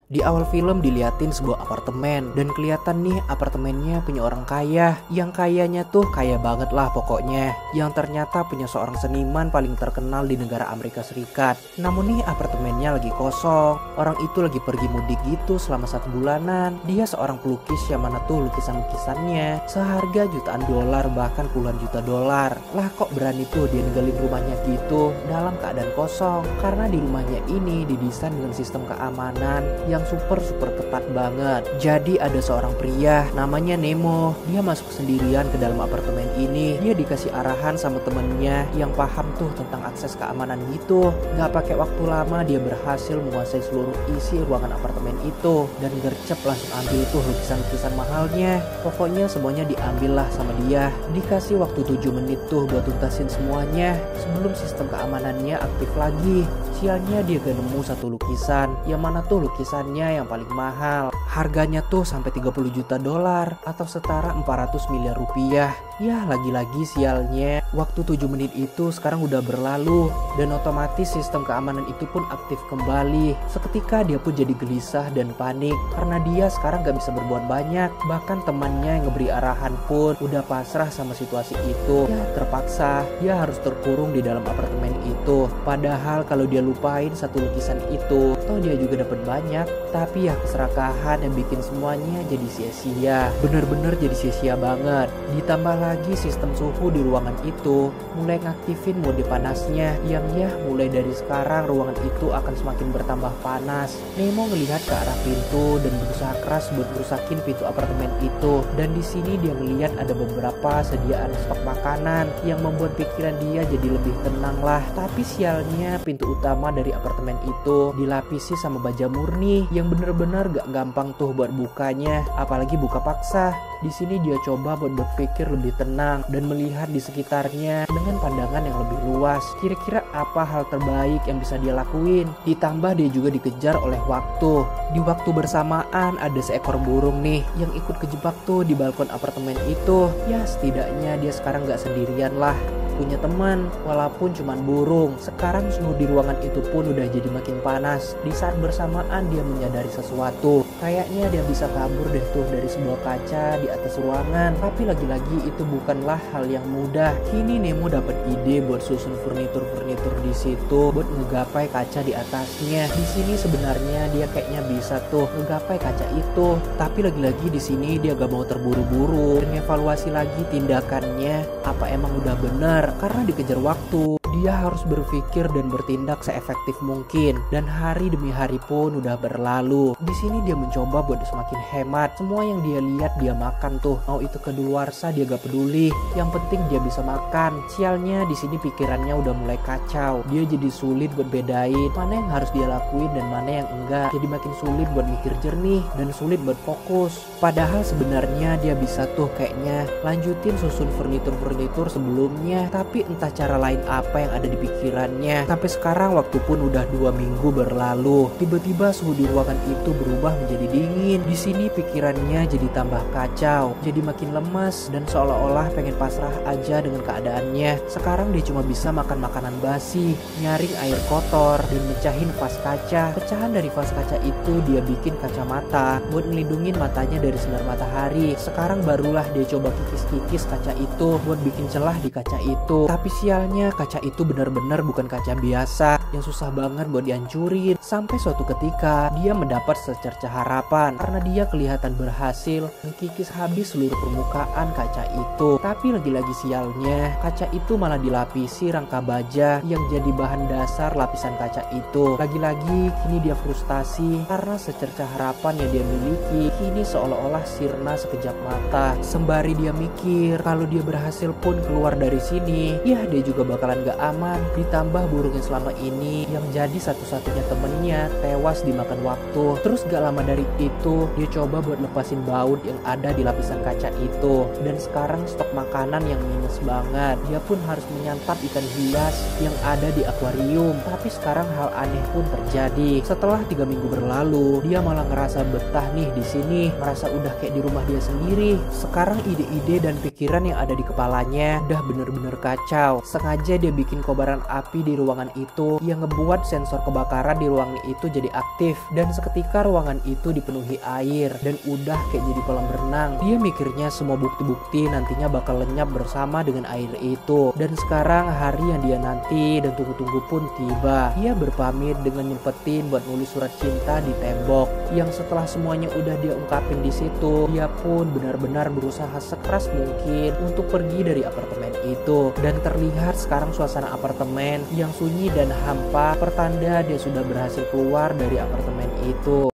Di awal film diliatin sebuah apartemen dan kelihatan nih apartemennya punya orang kaya. Yang kayanya tuh kaya banget lah pokoknya. Yang ternyata punya seorang seniman paling terkenal di negara Amerika Serikat. Namun nih apartemennya lagi kosong. Orang itu lagi pergi mudik gitu selama 1 bulanan. Dia seorang pelukis yang mana tuh lukisan-lukisannya seharga jutaan dolar bahkan puluhan juta dolar. Lah kok berani tuh dia ninggalin rumahnya gitu dalam keadaan kosong? Karena di rumahnya ini didesain dengan sistem keamanan yang super ketat banget. Jadi ada seorang pria namanya Nemo. Dia masuk sendirian ke dalam apartemen ini. Dia dikasih arahan sama temennya yang paham tuh tentang akses keamanan gitu. Gak pakai waktu lama dia berhasil menguasai seluruh isi ruangan apartemen itu dan gercep langsung ambil tuh lukisan-lukisan mahalnya. Pokoknya semuanya diambil lah sama dia. Dikasih waktu 7 menit tuh buat tuntasin semuanya sebelum sistem keamanannya aktif lagi. Sialnya dia gak nemu satu lukisan, yang mana tuh lukisannya yang paling mahal. Harganya tuh sampai 30 juta dolar atau setara 400 miliar rupiah. Ya lagi-lagi sialnya, waktu 7 menit itu sekarang udah berlalu dan otomatis sistem keamanan itu pun aktif kembali. Seketika dia pun jadi gelisah dan panik karena dia sekarang gak bisa berbuat banyak. Bahkan temannya yang ngeberi arahan pun udah pasrah sama situasi itu. Ya terpaksa dia harus terkurung di dalam apartemen itu. Padahal kalau dia lupain satu lukisan itu, toh dia juga dapat banyak. Tapi ya keserakahan yang bikin semuanya jadi sia-sia. Bener-bener jadi sia-sia banget. Ditambah lagi sistem suhu di ruangan itu mulai ngaktifin mode panasnya, yang ya mulai dari sekarang ruangan itu akan semakin bertambah panas. Nemo ngelihat ke arah pintu dan berusaha keras buat merusakin pintu apartemen itu. Dan di sini dia melihat ada beberapa sediaan stok makanan yang membuat pikiran dia jadi lebih tenang lah. Tapi sialnya pintu utama dari apartemen itu dilapisi sama baja murni yang bener-bener gak gampang tuh buat bukanya, apalagi buka paksa. Di sini dia coba buat berpikir lebih tenang dan melihat di sekitarnya dengan pandangan yang lebih luas. Kira-kira apa hal terbaik yang bisa dia lakuin? Ditambah dia juga dikejar oleh waktu. Di waktu bersamaan ada seekor burung nih yang ikut kejebak tuh di balkon apartemen itu. Ya setidaknya dia sekarang gak sendirian lah, punya teman walaupun cuman burung. Sekarang suhu di ruangan itu pun udah jadi makin panas. Di saat bersamaan dia menyadari sesuatu. Kayaknya dia bisa kabur deh tuh dari sebuah kaca di atas ruangan. Tapi lagi-lagi itu bukanlah hal yang mudah. Kini Nemo dapat ide buat susun furnitur di situ buat ngegapai kaca di atasnya. Di sini sebenarnya dia kayaknya bisa tuh ngegapai kaca itu. Tapi lagi-lagi di sini dia gak mau terburu-buru dan evaluasi lagi tindakannya. Apa emang udah benar? Karena dikejar waktu, dia harus berpikir dan bertindak seefektif mungkin. Dan hari demi hari pun udah berlalu. Di sini dia mencoba buat semakin hemat. Semua yang dia lihat dia makan tuh. Mau itu kedaluarsa dia gak peduli. Yang penting dia bisa makan. Sialnya di sini pikirannya udah mulai kacau. Dia jadi sulit buat bedain mana yang harus dia lakuin dan mana yang enggak. Jadi makin sulit buat mikir jernih dan sulit buat fokus. Padahal sebenarnya dia bisa tuh kayaknya lanjutin susun furnitur sebelumnya. Tapi entah cara lain apa yang ada di pikirannya. Sampai sekarang waktu pun udah 2 minggu berlalu. Tiba-tiba suhu di ruangan itu berubah menjadi dingin. Di sini pikirannya jadi tambah kacau, jadi makin lemas dan seolah-olah pengen pasrah aja dengan keadaannya. Sekarang dia cuma bisa makan makanan basi, nyaring air kotor dan mecahin vas kaca. Pecahan dari vas kaca itu dia bikin kacamata buat ngelindungin matanya dari sinar matahari. Sekarang barulah dia coba kikis-kikis kaca itu buat bikin celah di kaca itu. Tapi sialnya kaca itu benar-benar bukan kaca biasa yang susah banget buat dihancurin. Sampai suatu ketika dia mendapat secercah harapan karena dia kelihatan berhasil mengkikis habis seluruh permukaan kaca itu. Tapi lagi-lagi sialnya kaca itu malah dilapisi rangka baja yang jadi bahan dasar lapisan kaca itu. Lagi-lagi kini dia frustasi karena secercah harapan yang dia miliki kini seolah-olah sirna sekejap mata. Sembari dia mikir kalau dia berhasil pun keluar dari sini, ya dia juga bakalan gak aman. Ditambah burung yang selama ini yang jadi satu-satunya temennya tewas dimakan waktu. Terus gak lama dari itu dia coba buat lepasin baut yang ada di lapisan kaca itu. Dan sekarang stok makanan yang minus banget. Dia pun harus menyantap ikan hias yang ada di akuarium. Tapi sekarang hal aneh pun terjadi. Setelah 3 minggu berlalu, dia malah ngerasa betah nih di sini, merasa udah kayak di rumah dia sendiri. Sekarang ide-ide dan pikiran yang ada di kepalanya udah bener-bener kacau. Sengaja dia bikin bikin kobaran api di ruangan itu yang ngebuat sensor kebakaran di ruangan itu jadi aktif. Dan seketika ruangan itu dipenuhi air dan udah kayak jadi kolam renang. Dia mikirnya semua bukti-bukti nantinya bakal lenyap bersama dengan air itu. Dan sekarang hari yang dia nanti dan tunggu-tunggu pun tiba. Dia berpamit dengan nyempetin buat nulis surat cinta di tembok. Yang setelah semuanya udah dia ungkapin di situ, dia pun benar-benar berusaha sekeras mungkin untuk pergi dari apartemen itu. Dan terlihat sekarang suasana apartemen yang sunyi dan hampa, pertanda dia sudah berhasil keluar dari apartemen itu.